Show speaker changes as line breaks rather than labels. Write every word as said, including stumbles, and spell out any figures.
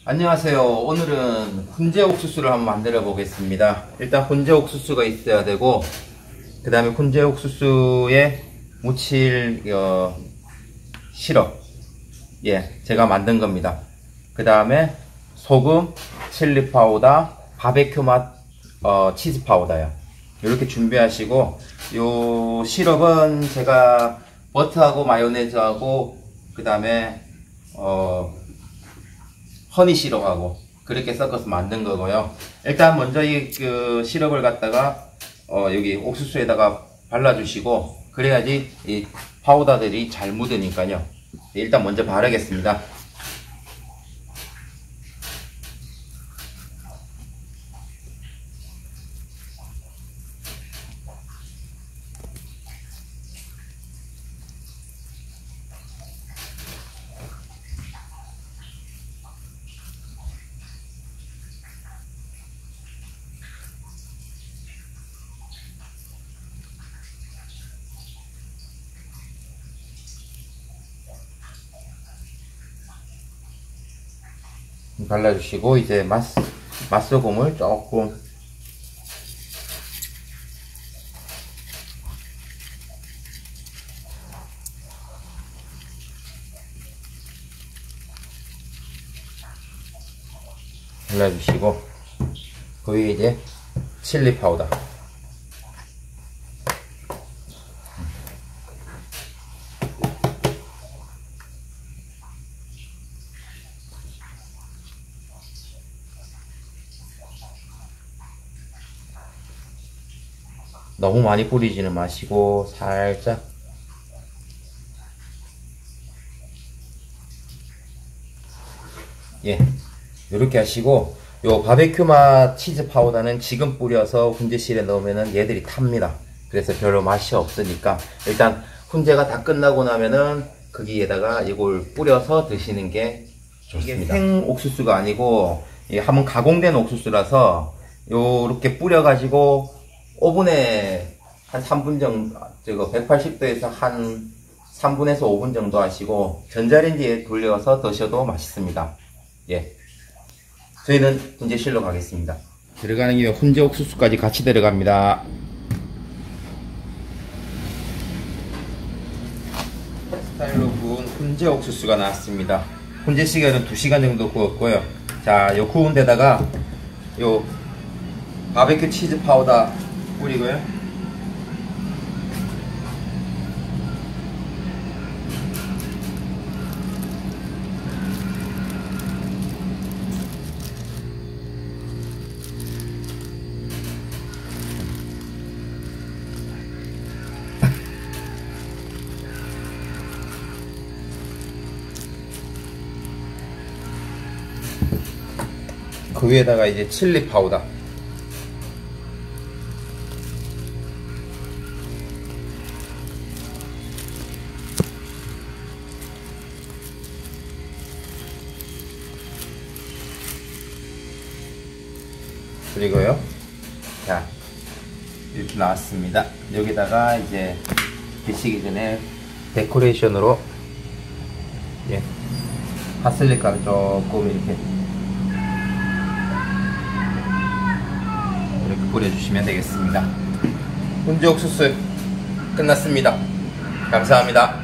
안녕하세요. 오늘은 훈제 옥수수를 한번 만들어 보겠습니다. 일단 훈제 옥수수가 있어야 되고, 그 다음에 훈제 옥수수에 묻힐 어, 시럽, 예, 제가 만든 겁니다. 그 다음에 소금, 칠리 파우더, 바베큐 맛 어, 치즈 파우더요. 이렇게 준비하시고, 요 시럽은 제가 버터하고 마요네즈하고 그 다음에 어, 허니 시럽하고 그렇게 섞어서 만든 거고요. 일단 먼저 이 그 시럽을 갖다가 어, 여기 옥수수에다가 발라주시고, 그래야지 이 파우더들이 잘 묻으니까요. 일단 먼저 바르겠습니다. 발라주시고, 이제 맛, 맛소금을 조금 발라주시고, 그 위에 이제 칠리 파우더, 너무 많이 뿌리지는 마시고 살짝 예, 이렇게 하시고, 요 바베큐 맛 치즈 파우더는 지금 뿌려서 훈제실에 넣으면은 얘들이 탑니다. 그래서 별로 맛이 없으니까 일단 훈제가 다 끝나고 나면은 거기에다가 이걸 뿌려서 드시는 게 좋습니다. 이게 생 옥수수가 아니고 한번 가공된 옥수수라서 요렇게 뿌려 가지고 오븐에 한 삼 분 정도, 저거 백팔십 도에서 한 삼 분에서 오 분 정도 하시고 전자레인지에 돌려서 드셔도 맛있습니다. 예. 저희는 훈제실로 가겠습니다. 들어가는 김에 훈제 옥수수까지 같이 들어갑니다. 스타일로 구운 훈제 옥수수가 나왔습니다. 훈제 시간은 두 시간 정도 구웠고요. 자, 요 구운 데다가 요 바베큐 치즈 파우더 뿌리고요. 그 위에다가 이제 칠리 파우더, 그리고요, 자, 이렇게 나왔습니다. 여기다가 이제 드시기 전에 데코레이션으로 예, 파슬리 가루 조금 이렇게 이렇게 뿌려주시면 되겠습니다. 훈제 옥수수 끝났습니다. 감사합니다.